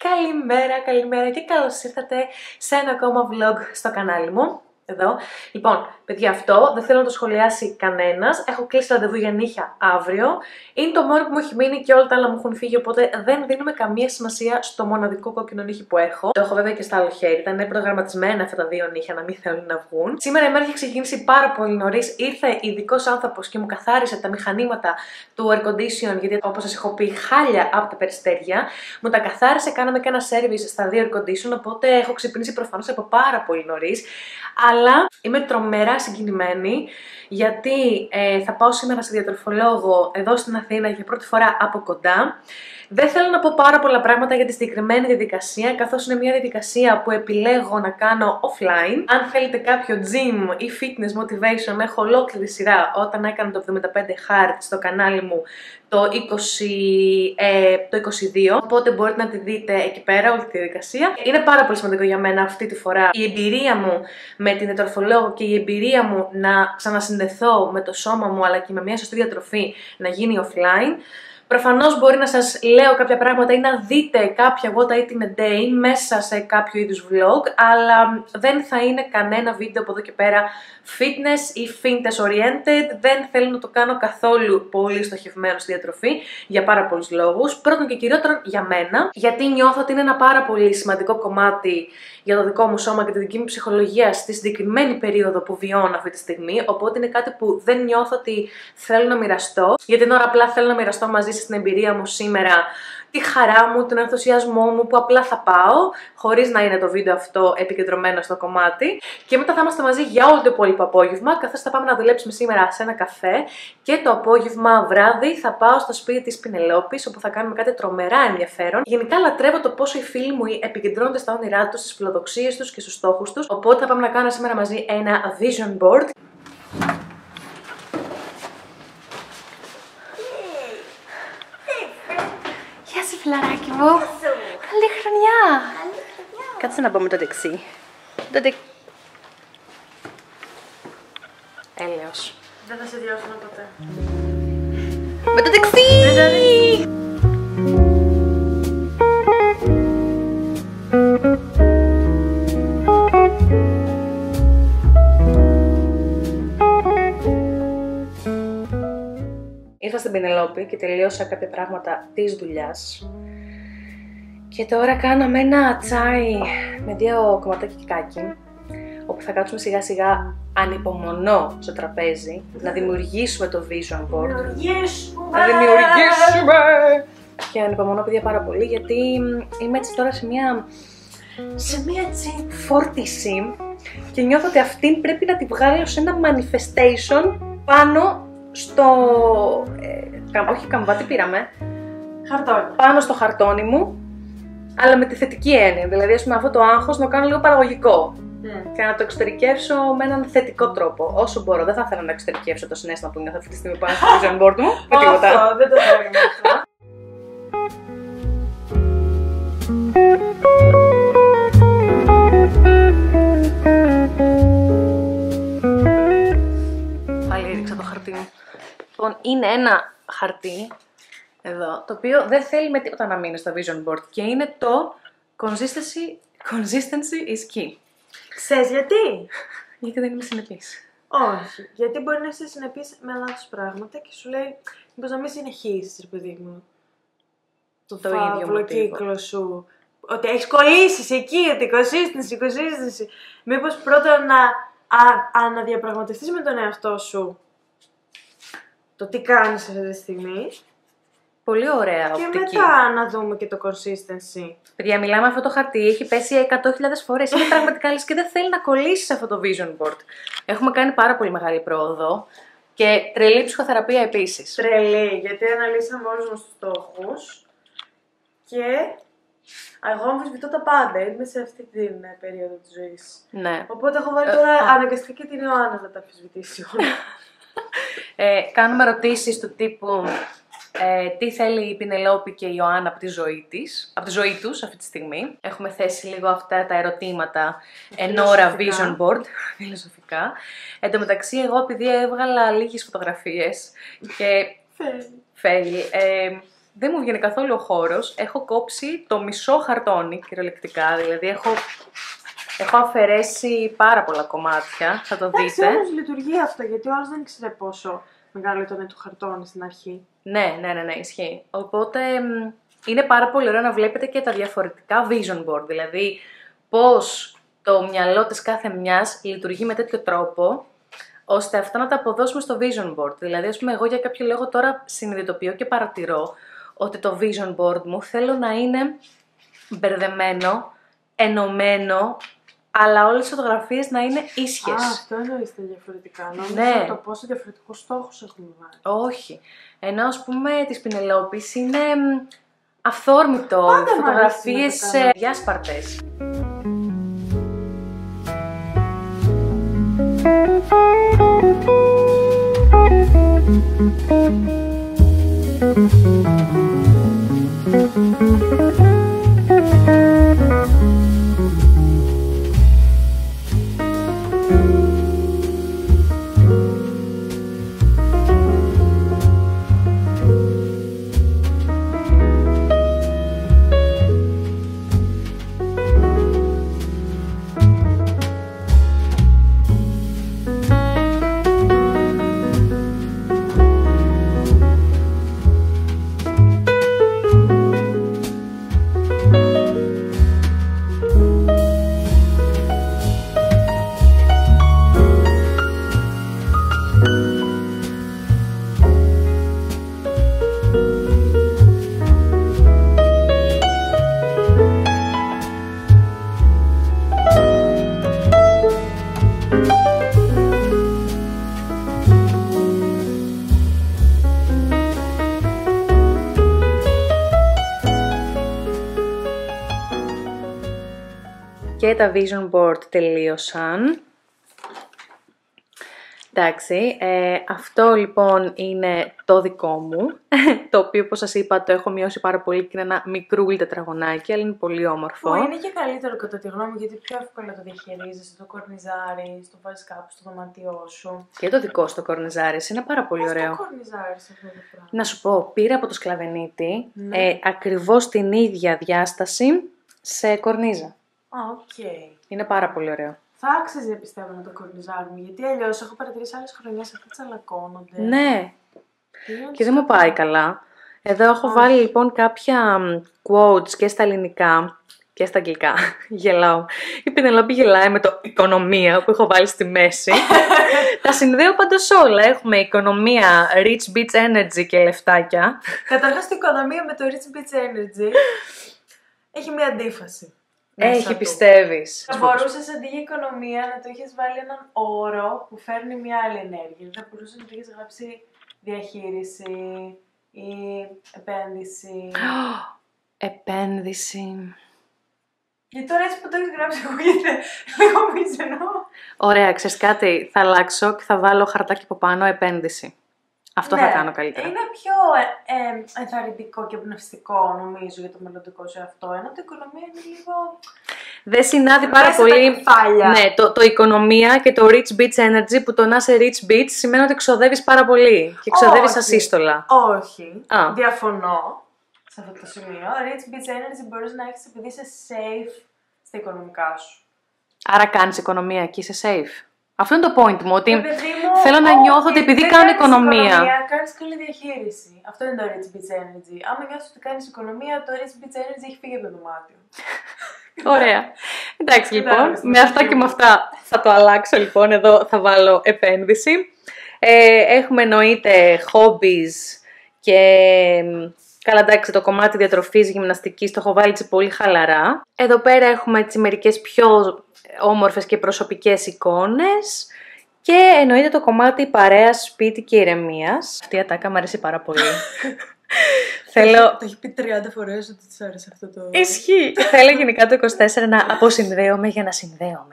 Καλημέρα και καλώς ήρθατε σε ένα ακόμα vlog στο κανάλι μου. Εδώ. Λοιπόν, παιδιά, αυτό δεν θέλω να το σχολιάσει κανένας. Έχω κλείσει ραντεβού για νύχια αύριο. Είναι το μόνο που μου έχει μείνει και όλα τα άλλα μου έχουν φύγει. Οπότε δεν δίνουμε καμία σημασία στο μοναδικό κόκκινο νύχι που έχω. Το έχω βέβαια και στο άλλο χέρι. Ήταν προγραμματισμένα αυτά τα δύο νύχια να μην θέλουν να βγουν. Σήμερα η μέρα έχει ξεκινήσει πάρα πολύ νωρίς. Ήρθε ειδικός άνθρωπος και μου καθάρισε τα μηχανήματα του air condition. Γιατί όπως σας έχω πει, χάλια από τα περιστέρια. Μου τα καθάρισε, κάναμε και ένα service στα δύο air condition. Οπότε έχω ξυπνήσει προφανώς από πάρα πολύ νωρίς. Αλλά είμαι τρομερά συγκινημένη γιατί θα πάω σήμερα σε διατροφολόγο εδώ στην Αθήνα για πρώτη φορά από κοντά. Δεν θέλω να πω πάρα πολλά πράγματα για τη συγκεκριμένη διαδικασία, καθώς είναι μια διαδικασία που επιλέγω να κάνω offline. Αν θέλετε κάποιο gym ή fitness motivation, έχω ολόκληρη σειρά όταν έκανα το 75 hard στο κανάλι μου το 22, οπότε μπορείτε να τη δείτε εκεί πέρα όλη τη διαδικασία. Είναι πάρα πολύ σημαντικό για μένα αυτή τη φορά η εμπειρία μου με την διατροφολόγο και η εμπειρία μου να ξανασυνδεθώ με το σώμα μου αλλά και με μια σωστή διατροφή να γίνει offline. Προφανώς μπορεί να σας λέω κάποια πράγματα ή να δείτε κάποια what I eat in a day μέσα σε κάποιο είδους vlog, αλλά δεν θα είναι κανένα βίντεο από εδώ και πέρα fitness ή fitness oriented. Δεν θέλω να το κάνω καθόλου πολύ στοχευμένο στη διατροφή για πάρα πολλούς λόγους. Πρώτον και κυριότερον για μένα, γιατί νιώθω ότι είναι ένα πάρα πολύ σημαντικό κομμάτι για το δικό μου σώμα και τη δική μου ψυχολογία στη συγκεκριμένη περίοδο που βιώνω αυτή τη στιγμή. Οπότε είναι κάτι που δεν νιώθω ότι θέλω να μοιραστώ. Για την ώρα απλά θέλω να μοιραστώ μαζί σας την εμπειρία μου σήμερα, τη χαρά μου, τον ενθουσιασμό μου που απλά θα πάω, χωρίς να είναι το βίντεο αυτό επικεντρωμένο στο κομμάτι. Και μετά θα είμαστε μαζί για όλο το υπόλοιπο απόγευμα, καθώς θα πάμε να δουλέψουμε σήμερα σε ένα καφέ και το απόγευμα βράδυ θα πάω στο σπίτι της Πινελόπης, όπου θα κάνουμε κάτι τρομερά ενδιαφέρον. Γενικά λατρεύω το πόσο οι φίλοι μου επικεντρώνονται στα όνειρά τους, στις φιλοδοξίες τους και στους στόχους τους. Οπότε θα πάμε να κάνουμε σήμερα μαζί ένα vision board. Γεια σου, φιλαράκι μου. Καλή χρονιά. Κάτσε να πω με το δεξί. Έλεος. Δεν θα σε διώσουμε ποτέ. Με το δεξί. Ήρθα στην Πινελόπη και τελείωσα κάποια πράγματα της δουλειάς. Και τώρα κάναμε ένα τσάι με 2 κομματάκια κικάκι, όπου θα κάτσουμε σιγά σιγά, ανυπομονώ, στο τραπέζι, να δημιουργήσουμε το vision board. Να δημιουργήσουμε! Και ανυπομονώ, παιδιά, πάρα πολύ, γιατί είμαι έτσι τώρα σε μια έτσι φόρτιση και νιώθω ότι αυτήν πρέπει να τη βγάλω σε ένα manifestation πάνω στο... όχι καμβά, τι πήραμε? Χαρτόνι. Πάνω στο χαρτόνι μου, αλλά με τη θετική έννοια. Δηλαδή, ας πούμε, αυτό το άγχος να το κάνω λίγο παραγωγικό. Και να το εξωτερικεύσω με έναν θετικό τρόπο. Όσο μπορώ. Δεν θα ήθελα να εξωτερικεύσω το συναίσθημα που νιώθω αυτή τη στιγμή πάνω στο vision board μου. Με τίποτα. Αυτό, δεν το θέλω αυτό. Πάλι έριξα το χαρτί μου. Λοιπόν, είναι ένα χαρτί εδώ, το οποίο δεν θέλει με τίποτα να μείνει στο vision board και είναι το consistency is key. Ξέρεις γιατί? Γιατί δεν είμαι συνεπής. Όχι. Γιατί μπορεί να είσαι συνεπής με λάθος πράγματα και σου λέει μήπως να μην συνεχίσεις, ρε παιδί μου, το φαύλο κύκλο σου. Ότι έχεις κολλήσεις εκεί, ότι consistency. Μήπως πρώτα να αναδιαπραγματευτείς με τον εαυτό σου το τι κάνεις αυτή τη στιγμή. Πολύ ωραία οπτική. Και μετά να δούμε και το consistency. Παιδιά, μιλάμε αυτό το χαρτί, έχει πέσει 100.000 φορές. Είναι πραγματικά λες και δεν θέλει να κολλήσει σε αυτό το vision board. Έχουμε κάνει πάρα πολύ μεγάλη πρόοδο και τρελή ψυχοθεραπεία επίσης. Τρελή, γιατί αναλύσαμε όλους μας τους στόχους και εγώ αμφισβητώ τα πάντα. Είμαι σε αυτή την περίοδο της ζωής. Ναι. Οπότε έχω βάλει τώρα αναγκαστικά και την Ιωάννα να τα αμφισβητήσει όλα. Κάνουμε ερωτήσεις του τύπου τι θέλει η Πινελόπη και η Ιωάννα από τη ζωή της, από τη ζωή τους αυτή τη στιγμή. Έχουμε θέσει λίγο αυτά τα ερωτήματα εν ώρα vision board, φιλοσοφικά. Εν τω μεταξύ, εγώ επειδή έβγαλα λίγες φωτογραφίες και fail, δεν μου βγαίνει καθόλου ο χώρος. Έχω κόψει το μισό χαρτόνι, κυριολεκτικά. Δηλαδή έχω αφαιρέσει πάρα πολλά κομμάτια. Θα το δείτε. Όμως λειτουργεί αυτό, γιατί ο άλλος δεν ήξερε πόσο μεγάλο ήταν το χαρτόνι στην αρχή. Ναι, ισχύει. Οπότε είναι πάρα πολύ ωραίο να βλέπετε και τα διαφορετικά vision board. Δηλαδή πώς το μυαλό της κάθε μιας λειτουργεί με τέτοιο τρόπο, ώστε αυτά να τα αποδώσουμε στο vision board. Δηλαδή, ας πούμε, εγώ για κάποιο λόγο τώρα συνειδητοποιώ και παρατηρώ ότι το vision board μου θέλω να είναι μπερδεμένο, ενωμένο, αλλά όλες τις φωτογραφίες να είναι ίσιες. Αυτό εννοείστε διαφορετικά. Νόμιζα το πόσο διαφορετικούς στόχους έχουμε βάλει. Όχι. Ενώ, ας πούμε, της Πινελόπης είναι αυθόρμητο, φωτογραφίες διάσπαρτες. Και τα vision board τελείωσαν. Εντάξει, αυτό λοιπόν είναι το δικό μου, το οποίο όπως σας είπα το έχω μειώσει πάρα πολύ και είναι ένα μικρούλι τετραγωνάκι, αλλά είναι πολύ όμορφο. Είναι και καλύτερο κατά τη γνώμη μου, γιατί πιο εύκολα το διαχειρίζεσαι, το κορνιζάρι, το βάζεις κάπου στο δωμάτιό σου. Και το δικό σου το κορνιζάρι είναι πάρα πολύ ωραίο. Το κορνιζάρι αυτό το πράγμα. Να σου πω, πήρα από το Σκλαβενίτη ακριβώς την ίδια διάσταση σε κορνίζα. Είναι πάρα πολύ ωραίο. Θα άξιζε πιστεύω να το κορνιζάρουμε, γιατί αλλιώς έχω παρατηρήσει άλλες χρονιές αυτά τσαλακώνονται. Ναι, και δεν μου πάει καλά. Εδώ έχω βάλει λοιπόν κάποια quotes και στα ελληνικά και στα αγγλικά. Γελάω. Η Πινελόπη γελάει με το οικονομία που έχω βάλει στη μέση. Τα συνδέω πάντως όλα. Έχουμε οικονομία, rich bitch energy και λεφτάκια. Καταρχάς την οικονομία με το rich bitch energy έχει μια αντίφαση. Έχει, πιστεύεις. Θα μπορούσες αντί για οικονομία να το είχες βάλει έναν όρο που φέρνει μια άλλη ενέργεια. Θα μπορούσες να το είχες γράψει διαχείριση ή επένδυση. Επένδυση. Γιατί τώρα έτσι που το έχεις γράψει ακούγεται λίγο μίζενο. Ωραία, ξέρεις κάτι, θα αλλάξω και θα βάλω χαρτάκι από πάνω επένδυση. Αυτό θα κάνω καλύτερα. Είναι πιο ενθαρρυντικό και εμπνευστικό νομίζω για το μελλοντικό σου αυτό. Ενώ το οικονομία είναι λίγο. Δεν συνάδει πάρα πολύ. Ναι, το οικονομία και το rich bitch energy, που το να είσαι rich bitch σημαίνει ότι ξοδεύεις πάρα πολύ και ξοδεύεις ασύστολα. Όχι. Διαφωνώ σε αυτό το σημείο. Rich bitch energy μπορείς να έχεις επειδή είσαι safe στα οικονομικά σου. Άρα κάνεις οικονομία και είσαι safe. Αυτό είναι το point μου, ότι θέλω να νιώθω ότι επειδή κάνω οικονομία. Κάνεις καλή διαχείριση. Αυτό είναι το rich bitch energy. Άμα νιώθεις ότι κάνεις οικονομία, το rich bitch energy έχει φύγει από το δωμάτιο. Ωραία. Εντάξει λοιπόν, με αυτά και με αυτά θα το αλλάξω λοιπόν. Εδώ θα βάλω επένδυση. Έχουμε εννοείται hobbies και καλά, εντάξει, το κομμάτι διατροφής, γυμναστικής το έχω βάλει έτσι πολύ χαλαρά. Εδώ πέρα έχουμε έτσι μερικές πιο όμορφες και προσωπικές εικόνες και εννοείται το κομμάτι παρέας, σπίτι και ηρεμίας. Αυτή η ατάκα μου αρέσει πάρα πολύ. Το έχει πει 30 φορές ότι της άρεσε αυτό το. Ισχύει. Θέλω γενικά το 24 να αποσυνδέομαι για να συνδέομαι.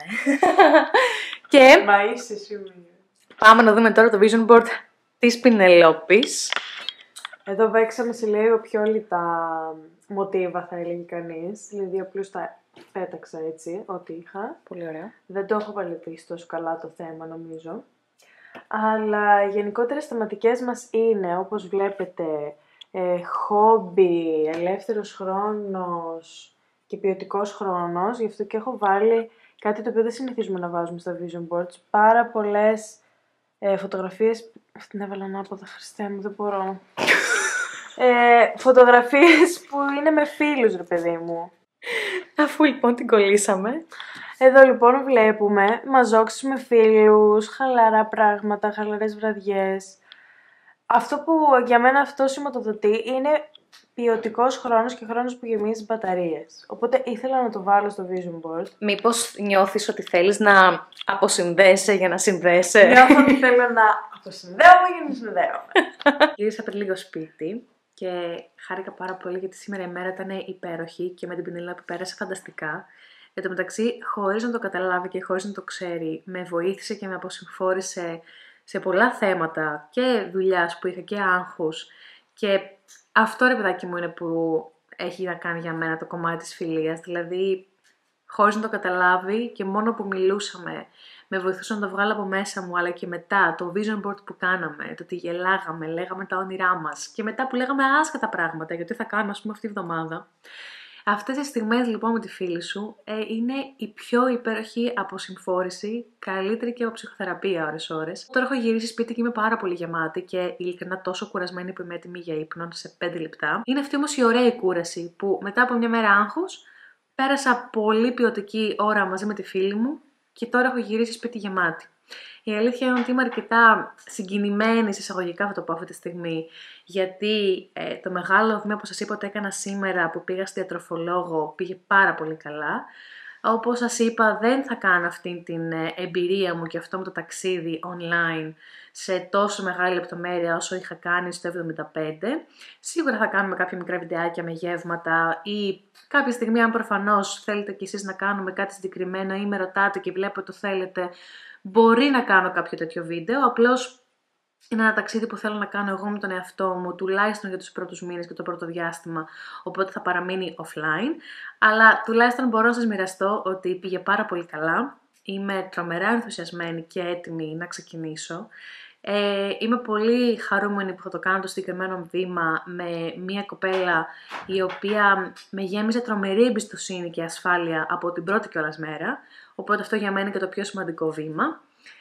Και μα είσαι σίγουρη. Πάμε να δούμε τώρα το vision board της Πινελόπης. Εδώ παίξαμε σε λίγο πιο λιτά μοτίβα, θα έλεγε κανείς. Δηλαδή απλώς τα πέταξα έτσι, ό,τι είχα. Πολύ ωραία. Δεν το έχω παλαιοποιήσει τόσο καλά το θέμα, νομίζω. Αλλά γενικότερα οι θεματικές μας είναι, όπως βλέπετε, χόμπι, ελεύθερος χρόνος και ποιοτικός χρόνος. Γι' αυτό και έχω βάλει κάτι το οποίο δεν συνηθίζουμε να βάζουμε στα vision boards. Πάρα πολλές φωτογραφίες. Αυτήν έβαλα ανάποδα, Χριστέ μου, δεν μπορώ. Φωτογραφίες που είναι με φίλους, ρε παιδί μου. Αφού λοιπόν την κολλήσαμε. Εδώ λοιπόν βλέπουμε μαζόξεις με φίλους, χαλαρά πράγματα, χαλαρές βραδιές. Αυτό που για μένα αυτό σηματοδοτεί είναι ποιοτικός χρόνος και χρόνος που γεμίζεις μπαταρίες. Οπότε ήθελα να το βάλω στο vision board. Μήπως νιώθεις ότι θέλεις να αποσυνδέσαι για να συνδέσαι? Νιώθω ότι θέλω να αποσυνδέομαι για να συνδέομαι. Γύρισα πριν λίγο σπίτι και χάρηκα πάρα πολύ γιατί σήμερα η μέρα ήταν υπέροχη και με την Πινελόπη πέρασε φανταστικά. Εν τω μεταξύ, χωρίς να το καταλάβει και χωρίς να το ξέρει, με βοήθησε και με αποσυμφόρησε σε πολλά θέματα και δουλειάς που είχα και άγχους. Και αυτό, ρε παιδάκι μου, είναι που έχει να κάνει για μένα το κομμάτι της φιλίας. Δηλαδή, χωρίς να το καταλάβει και μόνο που μιλούσαμε, με βοηθούσε να το βγάλω από μέσα μου, αλλά και μετά το vision board που κάναμε, το ότι γελάγαμε, λέγαμε τα όνειρά μας και μετά που λέγαμε άσχετα πράγματα γιατί θα κάνουμε, ας πούμε, αυτή τη βδομάδα. Αυτές οι στιγμές λοιπόν με τη φίλη σου είναι η πιο υπέροχη αποσυμφόρηση, καλύτερη και από ψυχοθεραπεία ώρες. Τώρα έχω γυρίσει σπίτι και είμαι πάρα πολύ γεμάτη και ειλικρινά τόσο κουρασμένη που είμαι έτοιμη για ύπνο σε 5 λεπτά. Είναι αυτή όμως η ωραία κούραση που μετά από μια μέρα άγχους πέρασα πολύ ποιοτική ώρα μαζί με τη φίλη μου και τώρα έχω γυρίσει σπίτι γεμάτη. Η αλήθεια είναι ότι είμαι αρκετά συγκινημένη, εισαγωγικά θα το πω αυτή τη στιγμή, γιατί το μεγάλο βήμα που σας είπα ότι έκανα σήμερα που πήγα στη διατροφολόγο πήγε πάρα πολύ καλά. Όπως σας είπα, δεν θα κάνω αυτή την εμπειρία μου και αυτό με το ταξίδι online σε τόσο μεγάλη λεπτομέρεια όσο είχα κάνει στο 75. Σίγουρα θα κάνουμε κάποια μικρά βιντεάκια με γεύματα ή κάποια στιγμή, αν προφανώς θέλετε κι εσείς να κάνουμε κάτι συγκεκριμένο ή με ρωτάτε και βλέπω το θέλετε, μπορεί να κάνω κάποιο τέτοιο βίντεο. Απλώς είναι ένα ταξίδι που θέλω να κάνω εγώ με τον εαυτό μου, τουλάχιστον για τους πρώτους μήνες και το πρώτο διάστημα, οπότε θα παραμείνει offline. Αλλά τουλάχιστον μπορώ να σας μοιραστώ ότι πήγε πάρα πολύ καλά. Είμαι τρομερά ενθουσιασμένη και έτοιμη να ξεκινήσω. Είμαι πολύ χαρούμενη που θα το κάνω το συγκεκριμένο βήμα με μια κοπέλα η οποία με γέμιζε τρομερή εμπιστοσύνη και ασφάλεια από την πρώτη κιόλας μέρα. Οπότε αυτό για μένα είναι και το πιο σημαντικό βήμα.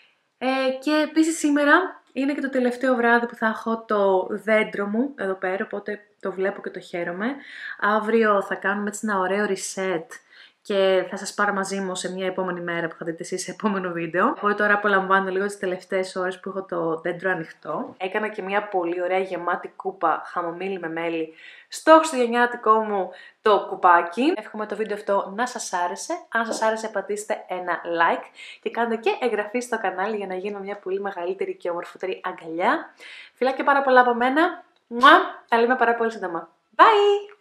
Και επίσης σήμερα είναι και το τελευταίο βράδυ που θα έχω το δέντρο μου εδώ πέρα, οπότε το βλέπω και το χαίρομαι. Αύριο θα κάνουμε έτσι ένα ωραίο reset και θα σας πάρω μαζί μου σε μια επόμενη μέρα που θα δείτε εσείς σε επόμενο βίντεο. Οπότε τώρα απολαμβάνω λίγο τις τελευταίες ώρες που έχω το δέντρο ανοιχτό. Έκανα και μια πολύ ωραία γεμάτη κούπα χαμομήλι με μέλι στο χριστουγεννιάτικο μου το κουπάκι. Εύχομαι το βίντεο αυτό να σας άρεσε. Αν σας άρεσε πατήστε ένα like και κάντε και εγγραφή στο κανάλι για να γίνω μια πολύ μεγαλύτερη και ομορφότερη αγκαλιά. Φιλάκια πάρα πολλά από μένα. Τα λέμε πάρα πολύ σύντομα. Bye!